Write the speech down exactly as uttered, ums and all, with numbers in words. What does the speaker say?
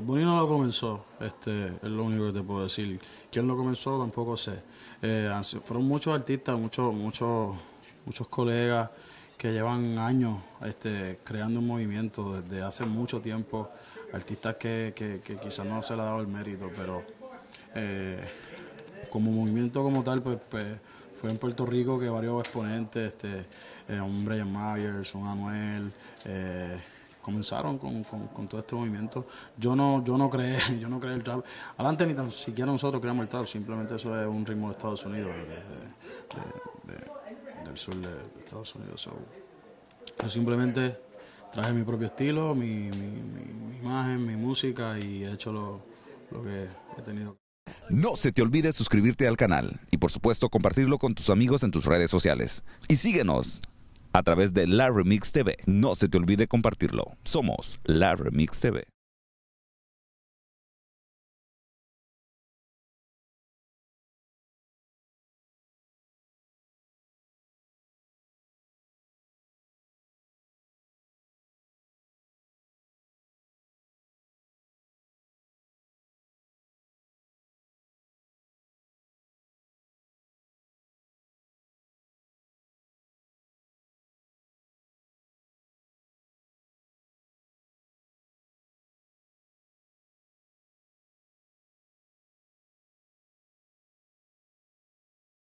Bad Bunny no lo comenzó, este, es lo único que te puedo decir. ¿Quién lo comenzó? Tampoco sé. Eh, fueron muchos artistas, muchos, muchos, muchos colegas que llevan años este, creando un movimiento desde hace mucho tiempo. Artistas que, que, que quizás no se le ha dado el mérito, pero eh, como movimiento como tal, pues, pues fue en Puerto Rico que varios exponentes, este, eh, un Brian Myers, un Anuel, eh, comenzaron con, con, con todo este movimiento. Yo no, yo no creé, yo no creé el trap. Adelante ni tan siquiera nosotros creamos el trap, simplemente eso es un ritmo de Estados Unidos, de, de, de, de, del sur de Estados Unidos. So, yo simplemente traje mi propio estilo, mi, mi, mi, mi imagen, mi música y he hecho lo, lo que he tenido. No se te olvide suscribirte al canal y por supuesto compartirlo con tus amigos en tus redes sociales. Y síguenos a través de La Remix T V. No se te olvide compartirlo. Somos La Remix T V.